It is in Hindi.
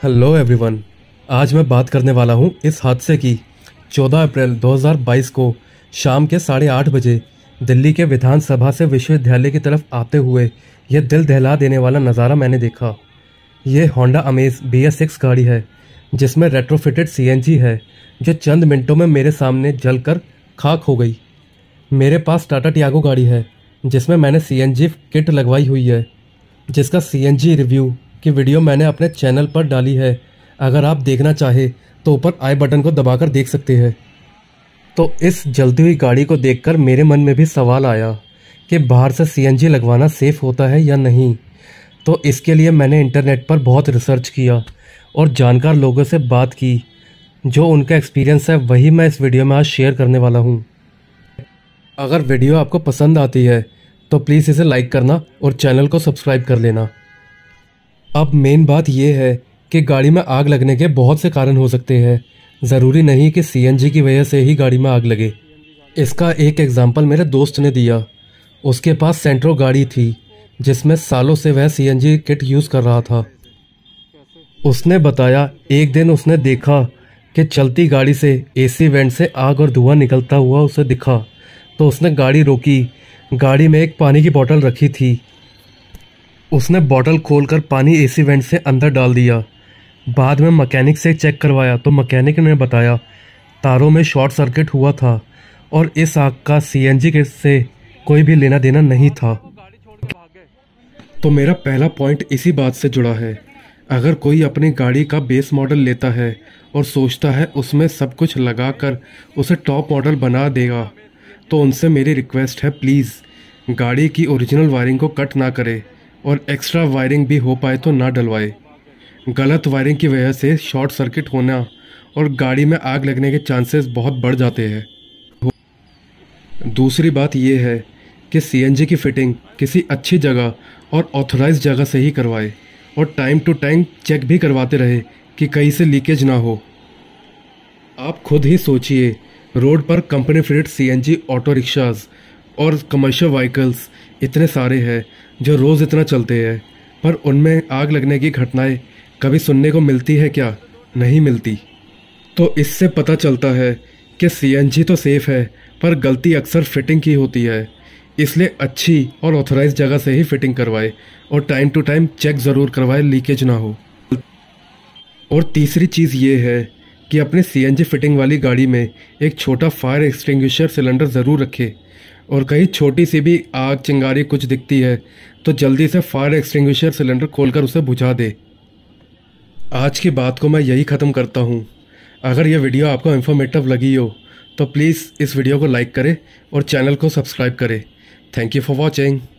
Hello everyone. आज मैं बात करने वाला हूं इस हादसे की। 14 अप्रैल 2022 को शाम के 8:30 बजे दिल्ली के विधानसभा से विश्वविद्यालय की तरफ आते हुए यह दिल दहला देने वाला नज़ारा मैंने देखा। ये होंडा अमेज BS6 गाड़ी है जिसमें रेट्रोफिटेड CNG है जो चंद मिनटों में मेरे सामने जलकर खाक हो गई। मेरे पास टाटा टियागो गाड़ी है जिसमें मैंने CNG किट लगवाई हुई है, जिसका CNG रिव्यू की वीडियो मैंने अपने चैनल पर डाली है। अगर आप देखना चाहे तो ऊपर आई बटन को दबाकर देख सकते हैं। तो इस जलती हुई गाड़ी को देखकर मेरे मन में भी सवाल आया कि बाहर से CNG लगवाना सेफ़ होता है या नहीं। तो इसके लिए मैंने इंटरनेट पर बहुत रिसर्च किया और जानकार लोगों से बात की। जो उनका एक्सपीरियंस है वही मैं इस वीडियो में आज शेयर करने वाला हूँ। अगर वीडियो आपको पसंद आती है तो प्लीज़ इसे लाइक करना और चैनल को सब्सक्राइब कर लेना। अब मेन बात यह है कि गाड़ी में आग लगने के बहुत से कारण हो सकते हैं। ज़रूरी नहीं कि CNG की वजह से ही गाड़ी में आग लगे। इसका एक एग्जांपल मेरे दोस्त ने दिया। उसके पास सेंट्रो गाड़ी थी जिसमें सालों से वह CNG किट यूज़ कर रहा था। उसने बताया एक दिन उसने देखा कि चलती गाड़ी से AC वेंट से आग और धुआं निकलता हुआ उसे दिखा। तो उसने गाड़ी रोकी। गाड़ी में एक पानी की बोतल रखी थी। उसने बोतल खोलकर पानी AC वेंट से अंदर डाल दिया। बाद में मैकेनिक से चेक करवाया तो मैकेनिक ने बताया तारों में शॉर्ट सर्किट हुआ था और इस आग का CNG किट से कोई भी लेना देना नहीं था। तो मेरा पहला पॉइंट इसी बात से जुड़ा है। अगर कोई अपनी गाड़ी का बेस मॉडल लेता है और सोचता है उसमें सब कुछ लगाकर उसे टॉप मॉडल बना देगा, तो उनसे मेरी रिक्वेस्ट है प्लीज़ गाड़ी की ओरिजिनल वायरिंग को कट ना करे और एक्स्ट्रा वायरिंग भी हो पाए तो ना डलवाए। गलत वायरिंग की वजह से शॉर्ट सर्किट होना और गाड़ी में आग लगने के चांसेस बहुत बढ़ जाते हैं। दूसरी बात यह है कि CNG की फिटिंग किसी अच्छी जगह और ऑथराइज्ड जगह से ही करवाए और टाइम टू टाइम चेक भी करवाते रहे कि कहीं से लीकेज ना हो। आप खुद ही सोचिए, रोड पर company fitted CNG auto rickshaws और कमर्शियल व्हीकल्स इतने सारे हैं जो रोज़ इतना चलते हैं, पर उनमें आग लगने की घटनाएं कभी सुनने को मिलती है क्या? नहीं मिलती। तो इससे पता चलता है कि CNG तो सेफ़ है पर गलती अक्सर फिटिंग की होती है। इसलिए अच्छी और ऑथराइज्ड जगह से ही फिटिंग करवाए और टाइम टू टाइम चेक ज़रूर करवाए, लीकेज ना हो। और तीसरी चीज़ ये है कि अपने CNG फिटिंग वाली गाड़ी में एक छोटा फायर एक्सटिंग्विशर सिलेंडर ज़रूर रखे और कहीं छोटी सी भी आग चिंगारी कुछ दिखती है तो जल्दी से फायर एक्सटिंग्विशर सिलेंडर खोलकर उसे बुझा दे। आज की बात को मैं यही ख़त्म करता हूँ। अगर यह वीडियो आपको इन्फॉर्मेटिव लगी हो तो प्लीज़ इस वीडियो को लाइक करें और चैनल को सब्सक्राइब करें। Thank you for watching.